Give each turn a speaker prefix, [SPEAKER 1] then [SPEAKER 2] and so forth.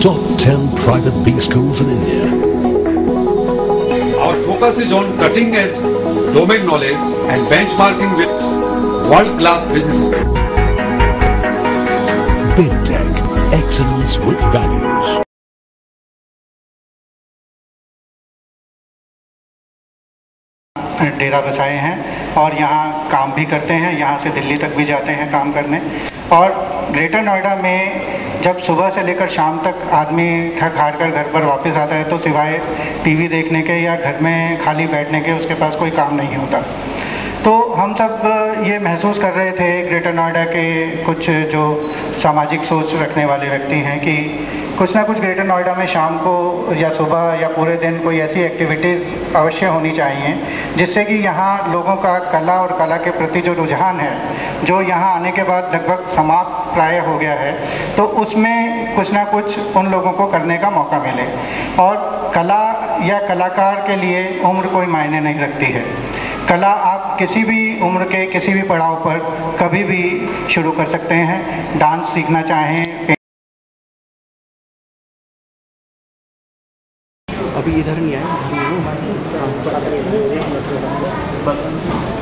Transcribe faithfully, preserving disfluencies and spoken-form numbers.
[SPEAKER 1] top ten private B schools in India.
[SPEAKER 2] Our focus is on cutting edge domain knowledge and benchmarking with world-class businesses.
[SPEAKER 1] Big Tech, excellence with values.
[SPEAKER 3] डेरा बसाए हैं और यहाँ काम भी करते हैं, यहाँ से दिल्ली तक भी जाते हैं काम करने। और ग्रेटर नोएडा में जब सुबह से लेकर शाम तक आदमी थक हार कर घर पर वापस आता है तो सिवाय टीवी देखने के या घर में खाली बैठने के उसके पास कोई काम नहीं होता। तो हम सब ये महसूस कर रहे थे, ग्रेटर नोएडा के कुछ जो सामाजिक सोच रखने वाले व्यक्ति हैं, कि कुछ ना कुछ ग्रेटर नोएडा में शाम को या सुबह या पूरे दिन कोई ऐसी एक्टिविटीज़ अवश्य होनी चाहिए जिससे कि यहाँ लोगों का कला और कला के प्रति जो रुझान है, जो यहाँ आने के बाद लगभग समाप्त प्राय हो गया है, तो उसमें कुछ ना कुछ उन लोगों को करने का मौका मिले। और कला या कलाकार के लिए उम्र कोई मायने नहीं रखती है। कला आप किसी भी उम्र के किसी भी पड़ाव पर कभी भी शुरू कर सकते हैं। डांस सीखना चाहें,
[SPEAKER 4] अभी इधर नहीं आए।